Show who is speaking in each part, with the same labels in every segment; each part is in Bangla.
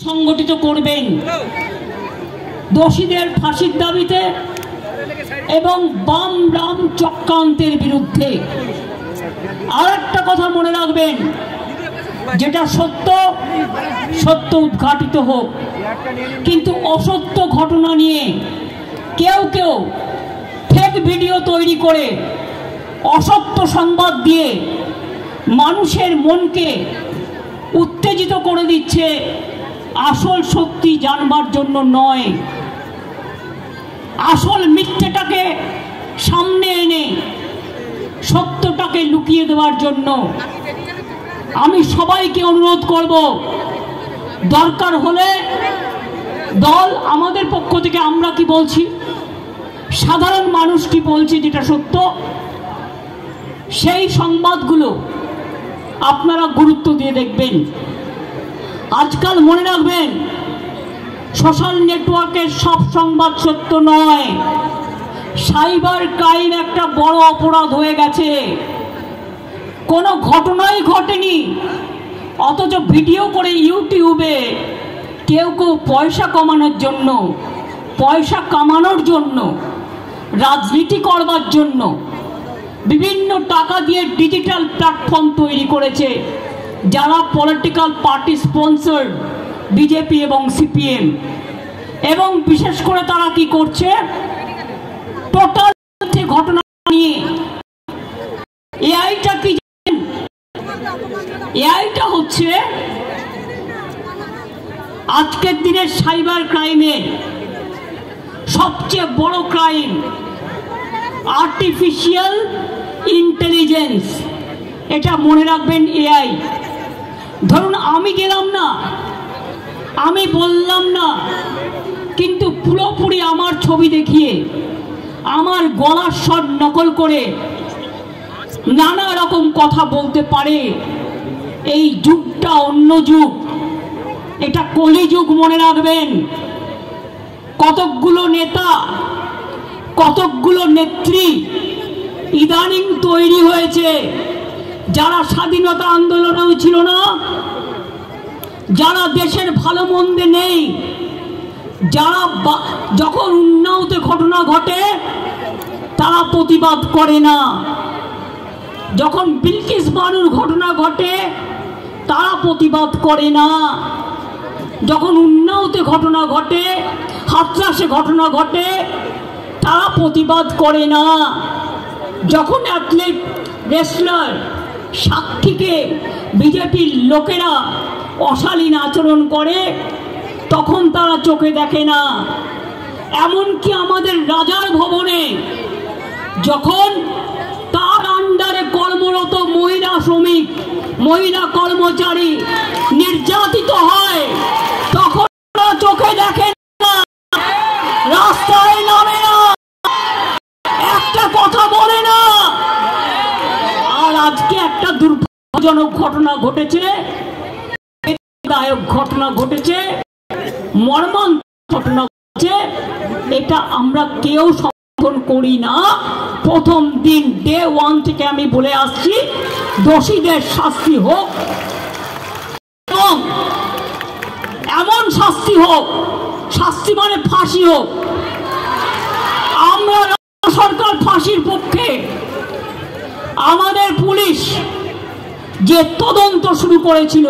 Speaker 1: সংগঠিত করবেন দোষীদের ফাঁসির দাবিতে এবং বাম রাম চক্রান্তের বিরুদ্ধে। আর একটা কথা মনে রাখবেন, যেটা সত্য সত্য উদ্ঘাটিত হোক, কিন্তু অসত্য ঘটনা নিয়ে কেউ কেউ ফেক ভিডিও তৈরি করে অসত্য সংবাদ দিয়ে মানুষের মনকে উত্তেজিত করে দিচ্ছে, আসল সত্যি জানবার জন্য নয়, আসল মিথ্যেটাকে সামনে এনে সত্যটাকে লুকিয়ে দেওয়ার জন্য। আমি সবাইকে অনুরোধ করব, দরকার হলে দল আমাদের পক্ষ থেকে আমরা কি বলছি, সাধারণ মানুষ কি বলছে যেটা সত্য, সেই সংবাদগুলো আপনারা গুরুত্ব দিয়ে দেখবেন। আজকাল মনে রাখবেন, সোশ্যাল নেটওয়ার্কের সব সংবাদ সত্য নয়। সাইবার ক্রাইম একটা বড় অপরাধ হয়ে গেছে। কোনো ঘটনাই ঘটেনি, অথচ ভিডিও করে ইউটিউবে কেউ কেউ পয়সা কমানোর জন্য, পয়সা কামানোর জন্য, রাজনীতি করবার জন্য বিভিন্ন টাকা দিয়ে ডিজিটাল প্ল্যাটফর্ম তৈরি করেছে, যারা পলিটিক্যাল পার্টি স্পন্সর, বিজেপি এবং সিপিএম। এবং বিশেষ করে তারা কি করছে, টোটাল ঘটনা নিয়ে এআইটা কি, এআইটা হচ্ছে আজকের দিনের সাইবার ক্রাইমের সবচেয়ে বড় ক্রাইম। আর্টিফিশিয়াল ইন্টেলিজেন্স, এটা মনে রাখবেন। এআই, ধরুন আমি গেলাম না, আমি বললাম না, কিন্তু পুরোপুরি আমার ছবি দেখিয়ে আমার গলার স্বর নকল করে নানা রকম কথা বলতে পারে। এই যুগটা অন্য যুগ, এটা কলিযুগ মনে রাখবেন। কতকগুলো নেতা, কতকগুলো নেত্রী ইদানিং তৈরি হয়েছে, যারা স্বাধীনতা আন্দোলনেও ছিল না, যারা দেশের ভালো মন্দে নেই, যারা যখন উন্নাওতে ঘটনা ঘটে তারা প্রতিবাদ করে না, যখন বিলকিস বানুর ঘটনা ঘটে তারা প্রতিবাদ করে না, যখন উন্নাওতে ঘটনা ঘটে, হাতরাসে ঘটনা ঘটে তারা প্রতিবাদ করে না, যখন অ্যাথলেট রেসলার সাক্ষীকে বিজেপির লোকেরা অশালীন আচরণ করে তখন তারা চোখে দেখে না। এমনকি আমাদের রাজার ভবনে যখন তার আন্ডারে কর্মরত মহিলা শ্রমিক, মহিলা কর্মচারী নির্যাতিত হয় তখন তারা চোখে দেখে না, রাস্তায় নামে না, একটা কথা বলে না। আর আজকে একটা দুর্ভাগ্যজনক ঘটনা ঘটেছে, বেদনাদায়ক ঘটনা ঘটেছে, মর্মান্তিক ঘটনা ঘটেছে। এটা আমরা কেউ সমর্থন করি না। প্রথম দিন ডে ওয়ান থেকে আমি বলে আসছি, দোষীদের শাস্তি হোক এবং এমন শাস্তি হোক, শাস্তি মানে ফাঁসি হোক। আমরা সরকার ফাঁসির পক্ষে। আমাদের পুলিশ যে তদন্ত শুরু করেছিল,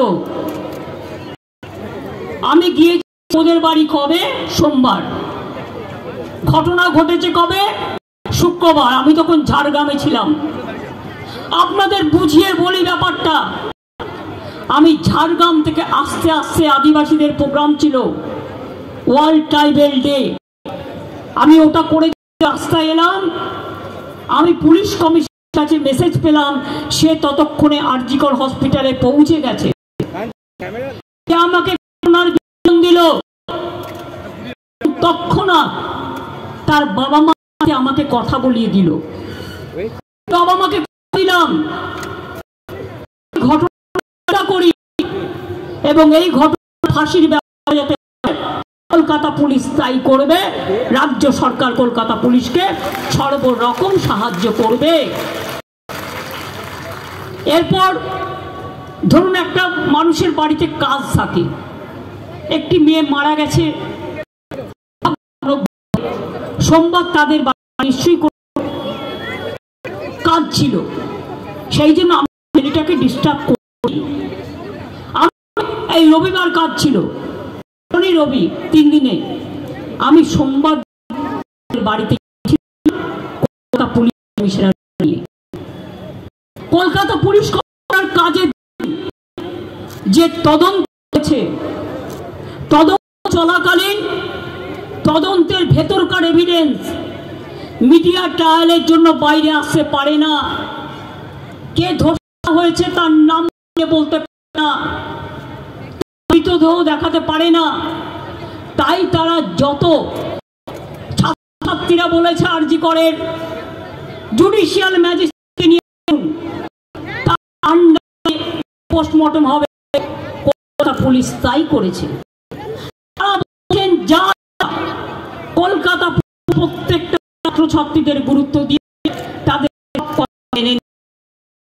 Speaker 1: আমি গিয়েছি ওদের বাড়ি কবে, সোমবার, ঘটনা ঘটেছে কবে, শুক্রবার, আমি তখন ঝাড়গ্রামে ছিলাম। আপনাদের বুঝিয়ে বলি ব্যাপারটা, আমি ঝাড়গ্রাম থেকে আস্তে আস্তে, আদিবাসীদের প্রোগ্রাম ছিল, ওয়ার্ল্ড ট্রাইবেল ডে, আমি ওটা করে রাস্তায় এলাম। আমি পুলিশ কমিশনারের কাছে মেসেজ পেলাম, সে ততক্ষণে আরজিকর হসপিটালে পৌঁছে গেছে। আমাকে দিল তৎক্ষণাৎ তার বাবা মা আমাকে কথা বলিয়ে দিল। বাবা মাকে দিলাম ঘটনা করি এবং এই ঘটনা ফাঁসির ব্যাপারে যাতে কলকাতা পুলিশ তাই করবে, রাজ্য সরকার কলকাতা পুলিশকে সর্বরকম সাহায্য করবে। এরপর ধরুন একটা মানুষের বাড়িতে কাজ থাকে, একটি মেয়ে মারা গেছে, সোমবার তাদের নিশ্চয়ই কাজ ছিল, সেই জন্য আমি ছেলেটাকে ডিস্টার্ব করি। এই রবিবার কাজ ছিল, শনি রবি 3 দিনে। আমি সোমবার বাড়িতে কলকাতা পুলিশ কাজে যে তদন্ত করেছে, তদন্ত চলাকালীন তদন্তের ভেতরকার এভিডেন্স মিডিয়া ট্রায়ালের জন্য বাইরে আসতে পারে না। কে ধর্ষণ হয়েছে তার নাম বলতে পারে না, মৃতদেহ দেখাতে পারে না। তাই তারা যত ছাত্রীরা বলেছে আরজি করের জুডিশিয়াল ম্যাজিস্ট্রেট নিয়ে পোস্টমর্টম হবে, কলকাতা পুলিশ তাই করেছে। যা কলকাতা প্রত্যেকটা ছাত্রছাত্রীদের গুরুত্ব দিয়ে